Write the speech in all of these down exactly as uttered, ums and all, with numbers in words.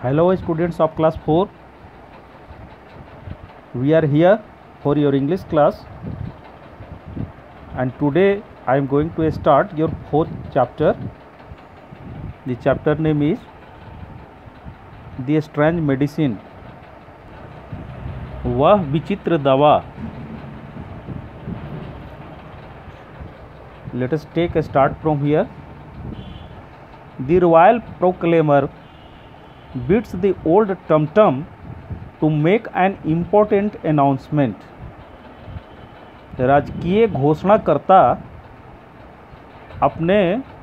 Hello students of class four. We are here for your English class, and today I am going to start your fourth chapter. The chapter name is The Strange Medicine. वह विचित्र दवा. Let us take a start from here. The royal proclaimer beats the old tum-tum to make an important announcement. राजकीय घोषणाकर्ता अपने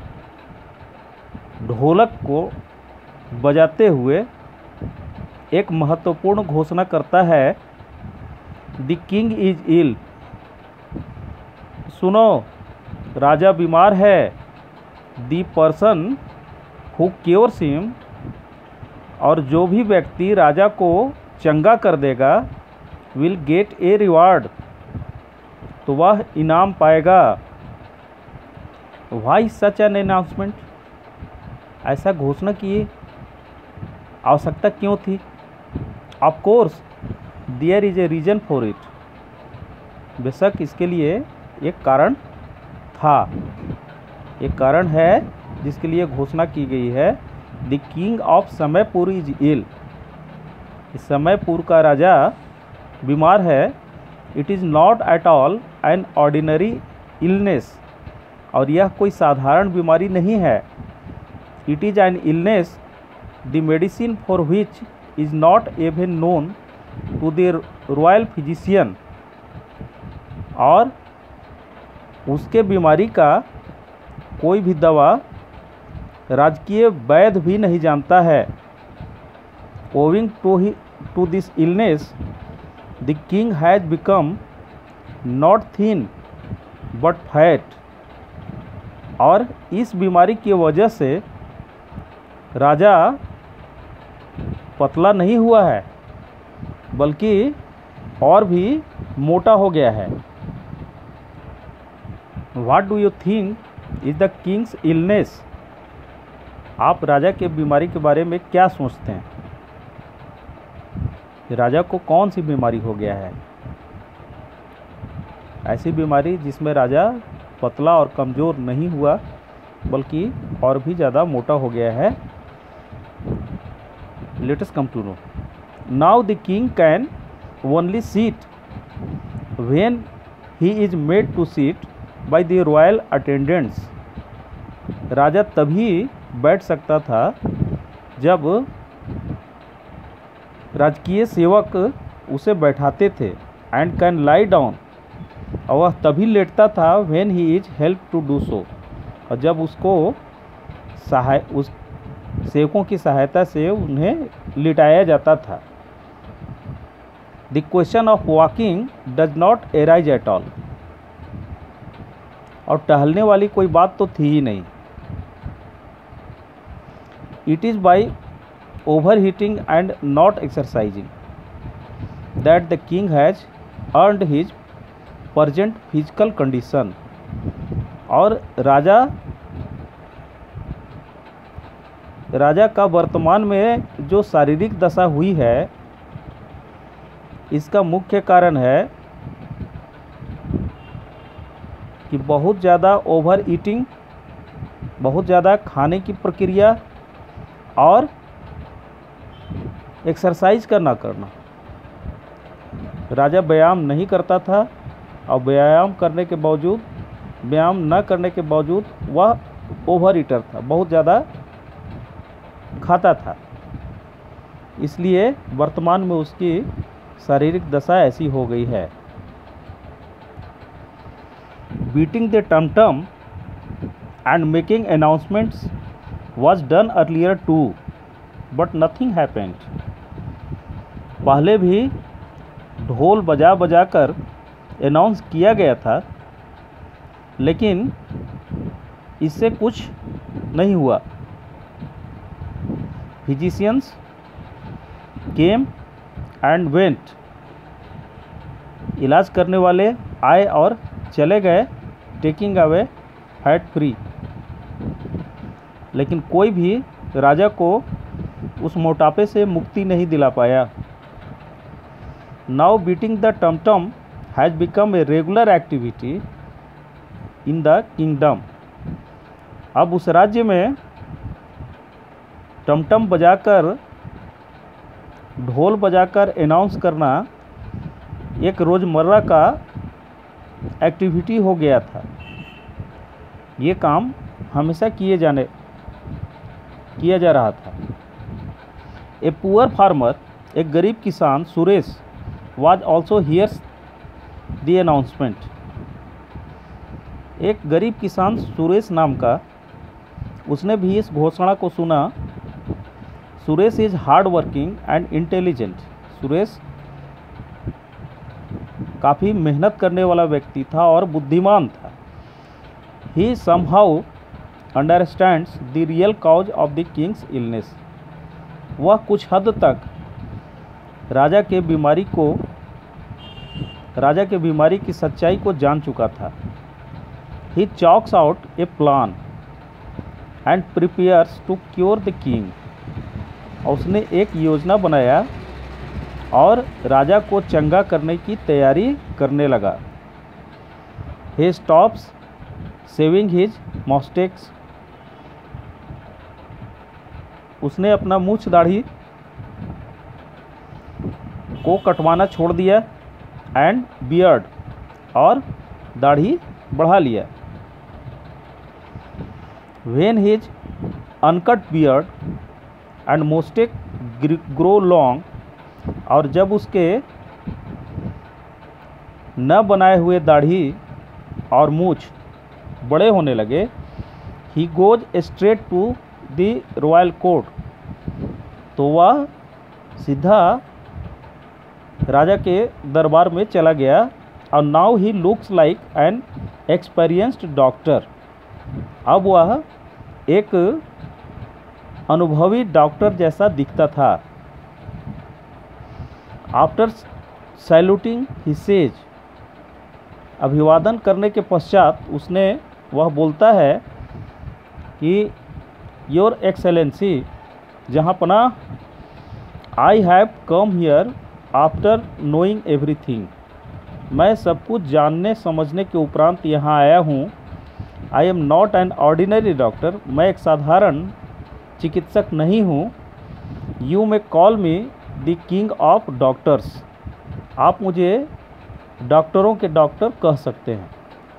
ढोलक को बजाते हुए एक महत्वपूर्ण घोषणा करता है. The king is ill. सुनो, राजा बीमार है. The person who cures him. और जो भी व्यक्ति राजा को चंगा कर देगा, विल गेट ए रिवार्ड. तो वह इनाम पाएगा. Why such an announcement. ऐसा घोषणा की आवश्यकता क्यों थी? Of course there is a reason for it. बेशक इसके लिए एक कारण था, एक कारण है जिसके लिए घोषणा की गई है. The king of Samaypur is ill. Samaypur का राजा बीमार है. It is not at all an ordinary illness. और यह कोई साधारण बीमारी नहीं है. It is an illness the medicine for which is not even known to the royal physician. और उसके बीमारी का कोई भी दवा राजकीय वैद्य भी नहीं जानता है. Owing to he to this illness the king has become not thin but fat. और इस बीमारी की वजह से राजा पतला नहीं हुआ है, बल्कि और भी मोटा हो गया है. What do you think is the king's illness. आप राजा के बीमारी के बारे में क्या सोचते हैं? राजा को कौन सी बीमारी हो गया है? ऐसी बीमारी जिसमें राजा पतला और कमज़ोर नहीं हुआ, बल्कि और भी ज़्यादा मोटा हो गया है. Let us come to know. Now the king can only sit when he is made to sit by the royal attendants. राजा तभी बैठ सकता था जब राजकीय सेवक उसे बैठाते थे. And can lie down. और वह तभी लेटता था when he is help to do so. और जब उसको सहाय उस सेवकों की सहायता से उन्हें लिटाया जाता था. The question of walking does not arise at all. और टहलने वाली कोई बात तो थी ही नहीं. It is by overheating and not exercising that the king has earned his present physical condition. और राजा राजा का वर्तमान में जो शारीरिक दशा हुई है, इसका मुख्य कारण है कि बहुत ज़्यादा ओवर ईटिंग, बहुत ज़्यादा खाने की प्रक्रिया और एक्सरसाइज का ना करना. राजा व्यायाम नहीं करता था, और व्यायाम करने के बावजूद व्यायाम न करने के बावजूद वह ओवर ईटर था, बहुत ज़्यादा खाता था. इसलिए वर्तमान में उसकी शारीरिक दशा ऐसी हो गई है. Beating the tomtom and making announcements was done earlier too, but nothing happened. पहले भी ढोल बजा बजा कर अनाउंस किया गया था, लेकिन इससे कुछ नहीं हुआ. Physicians came and went. इलाज करने वाले आए और चले गए. Taking away fat free. लेकिन कोई भी राजा को उस मोटापे से मुक्ति नहीं दिला पाया। Now beating the tomtom has become a regular activity in the kingdom. अब उस राज्य में टमटम बजाकर, ढोल बजाकर अनाउंस करना एक रोज़मर्रा का एक्टिविटी हो गया था। ये काम हमेशा किए जाने किया जा रहा था। ए पुअर फार्मर, एक गरीब किसान Suresh, was also hears the announcement. एक गरीब किसान सुरेश नाम का, उसने भी इस घोषणा को सुना। Suresh is hard working and intelligent. Suresh काफ़ी मेहनत करने वाला व्यक्ति था और बुद्धिमान था। He somehow understands the real cause of the king's illness। वह कुछ हद तक राजा के बीमारी को राजा के बीमारी की सच्चाई को जान चुका था। He chalks out a plan and prepares to cure the king। और उसने एक योजना बनाया और राजा को चंगा करने की तैयारी करने लगा। He stops shaving his moustaches. उसने अपना मूछ दाढ़ी को कटवाना छोड़ दिया एंड बियर्ड, और दाढ़ी बढ़ा लिया। When his uncut beard and moustache grow long, और जब उसके न बनाए हुए दाढ़ी और मूछ बड़े होने लगे, he goes straight to the royal court, तो वह सीधा राजा के दरबार में चला गया। और now he looks like an experienced doctor. अब वह एक अनुभवी डॉक्टर जैसा दिखता था। आफ्टर सैल्यूटिंग ही सेज, अभिवादन करने के पश्चात उसने वह बोलता है कि योर एक्सेलेंसी, जहाँ पना, I have come here after knowing everything. मैं सब कुछ जानने समझने के उपरांत यहाँ आया हूँ। I am not an ordinary doctor. मैं एक साधारण चिकित्सक नहीं हूँ। You may call me the king of doctors. आप मुझे डॉक्टरों के डॉक्टर कह सकते हैं।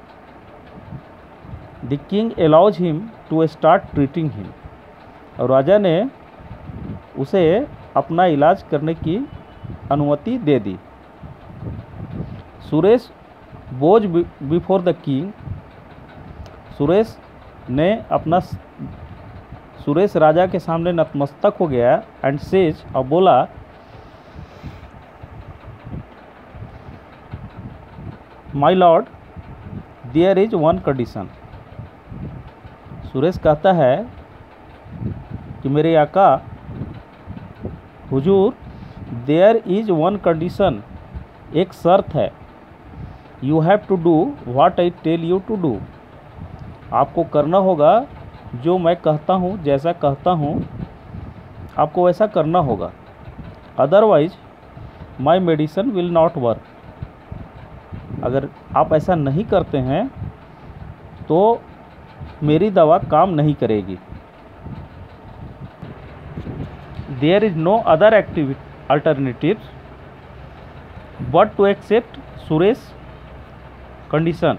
The king allows him to start treating him. और राजा ने उसे अपना इलाज करने की अनुमति दे दी। Suresh bows before the king. Suresh ने अपना सुरेश राजा के सामने नतमस्तक हो गया एंड सेज, और बोला, my lord, there is one condition. Suresh कहता है कि मेरे आका हुजूर, देयर इज वन कंडीशन, एक शर्त है। You have to do what I tell you to do. आपको करना होगा जो मैं कहता हूँ, जैसा कहता हूँ आपको वैसा करना होगा। Otherwise my medicine will not work. अगर आप ऐसा नहीं करते हैं तो मेरी दवा काम नहीं करेगी। There is no other active alternatives but to accept Suresh condition.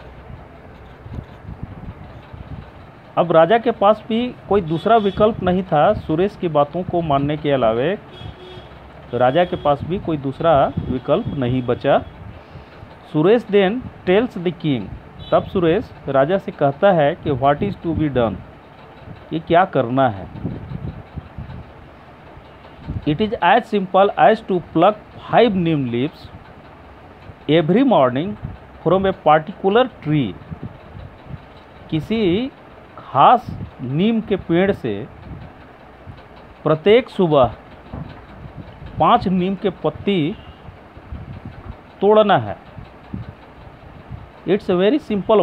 अब राजा के पास भी कोई दूसरा विकल्प नहीं था सुरेश की बातों को मानने के अलावे। तो राजा के पास भी कोई दूसरा विकल्प नहीं बचा। Suresh then tells the king. तब सुरेश राजा से कहता है कि what is to be done, ये क्या करना है। It is as simple as to pluck five neem leaves every morning from a particular tree. किसी खास नीम के पेड़ से प्रत्येक सुबह पांच नीम के पत्ती तोड़ना है। It's a very simple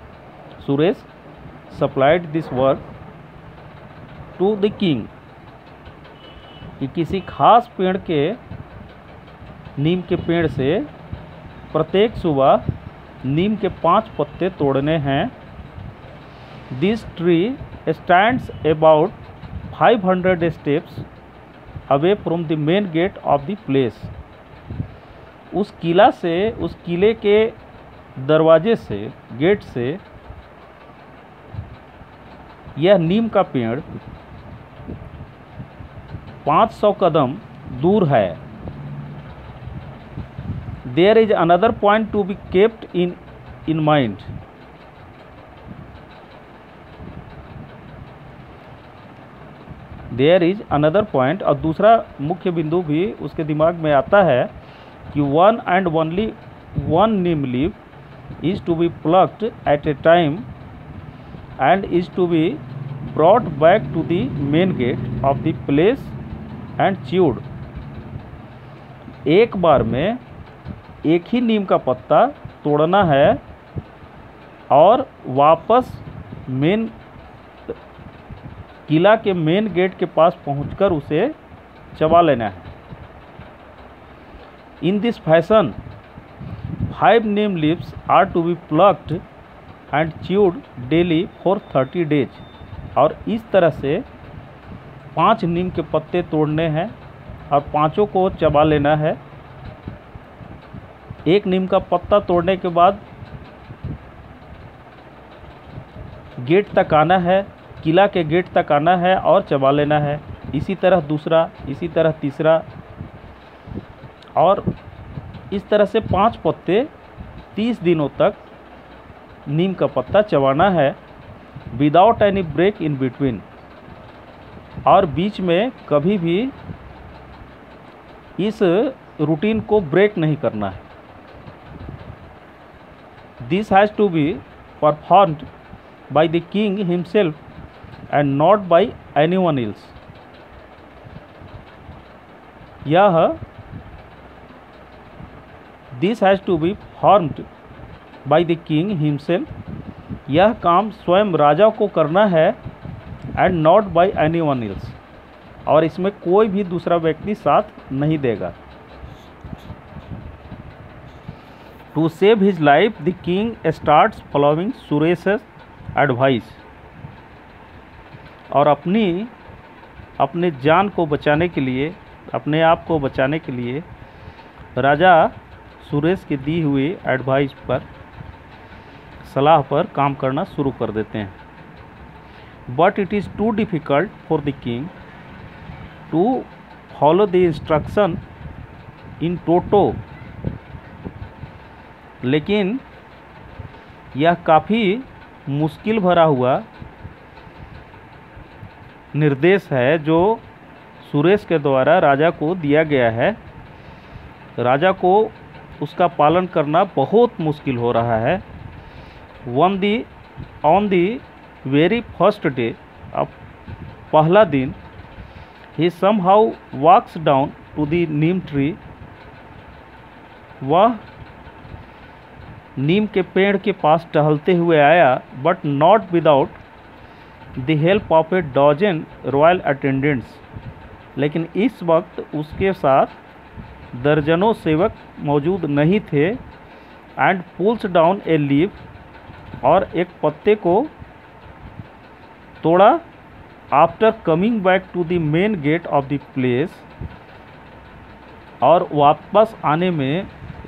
work. Suresh supplied this work to the king कि किसी खास पेड़ के नीम के पेड़ से प्रत्येक सुबह नीम के पांच पत्ते तोड़ने हैं। This tree stands about five hundred steps away from the main gate of the place. उस किला से, उस किले के दरवाजे से, गेट से यह नीम का पेड़ पाँच सौ कदम दूर है। There is another point to be kept in in mind. There is another point, और दूसरा मुख्य बिंदु भी उसके दिमाग में आता है कि one and only one neem leaf is to be plucked at a time and is to be brought back to the main gate of the place and chewed. एक बार में एक ही नीम का पत्ता तोड़ना है और वापस मेन किला के मेन गेट के पास पहुंचकर उसे चबा लेना है। In this fashion five neem leaves are to be plucked and chewed daily for thirty days. और इस तरह से पांच नीम के पत्ते तोड़ने हैं और पांचों को चबा लेना है। एक नीम का पत्ता तोड़ने के बाद गेट तक आना है, किला के गेट तक आना है और चबा लेना है। इसी तरह दूसरा, इसी तरह तीसरा, और इस तरह से पांच पत्ते तीस दिनों तक नीम का पत्ता चबाना है without any break in between. और बीच में कभी भी इस रूटीन को ब्रेक नहीं करना है। This has to be performed by the king himself and not by anyone else. यह this has to be performed by the king himself. यह काम स्वयं राजा को करना है and not by anyone else, और इसमें कोई भी दूसरा व्यक्ति साथ नहीं देगा। To save his life the king starts following सुरेश's एडवाइस। और अपनी अपने जान को बचाने के लिए, अपने आप को बचाने के लिए राजा सुरेश की दी हुई एडवाइस पर, सलाह पर काम करना शुरू कर देते हैं। But it is too difficult for the king to follow the instruction in toto. लेकिन यह काफ़ी मुश्किल भरा हुआ निर्देश है जो सुरेश के द्वारा राजा को दिया गया है। राजा को उसका पालन करना बहुत मुश्किल हो रहा है। One the on the very first day, अब पहला दिन, he somehow walks down to the neem tree. वह नीम के पेड़ के पास टहलते हुए आया, but not without the help of a dozen royal attendants. लेकिन इस वक्त उसके साथ दर्जनों सेवक मौजूद नहीं थे। And pulls down a leaf, और एक पत्ते को तोड़ा after coming back to the main gate of the place. और वापस आने में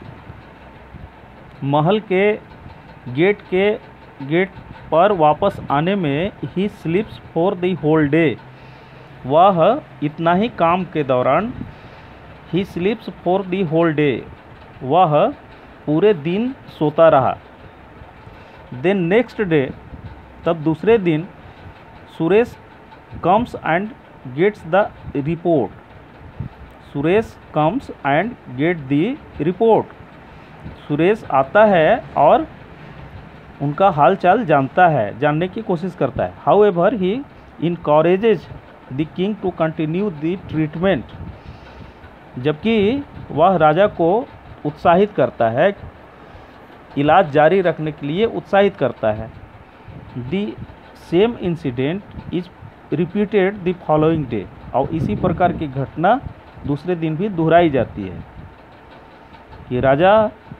महल के गेट के गेट पर वापस आने में he sleeps for the whole day. वह इतना ही काम के दौरान, he sleeps for the whole day, वह पूरे दिन सोता रहा। देन नेक्स्ट डे, तब दूसरे दिन, Suresh comes and gets the report. Suresh comes and get the report. Suresh आता है और उनका हाल चाल जानता है, जानने की कोशिश करता है। However he encourages the king to continue the treatment. जबकि वह राजा को उत्साहित करता है, इलाज जारी रखने के लिए उत्साहित करता है। The same incident is repeated the following day. और इसी प्रकार की घटना दूसरे दिन भी दोहराई जाती है कि राजा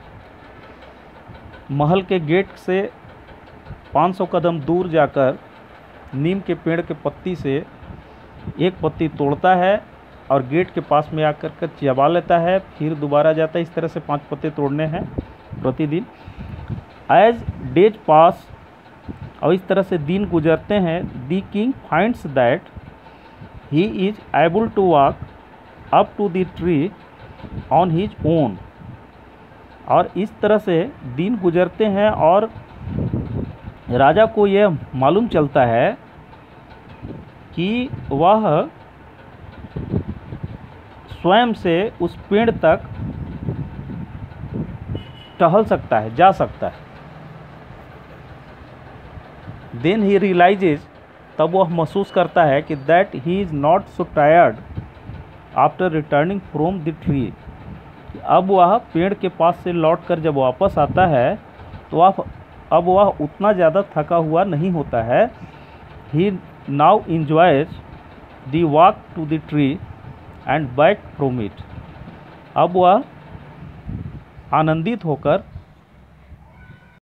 महल के गेट से पाँच सौ कदम दूर जाकर नीम के पेड़ के पत्ती से एक पत्ती तोड़ता है और गेट के पास में आकर कर चबा लेता है, फिर दोबारा जाता है। इस तरह से पांच पत्ते तोड़ने हैं प्रतिदिन। एज डेज पास, और इस तरह से दिन गुजरते हैं, the king finds that he is able to walk up to the tree on his own. और इस तरह से दिन गुजरते हैं और राजा को यह मालूम चलता है कि वह स्वयं से उस पेड़ तक टहल सकता है, जा सकता है। देन ही रियलाइजेज, तब वह महसूस करता है कि that he is not so tired after returning from the tree. अब वह पेड़ के पास से लौटकर जब वापस आता है तो वह अब वह उतना ज़्यादा थका हुआ नहीं होता है। He now enjoys the walk to the tree and back from it। अब वह आनंदित होकर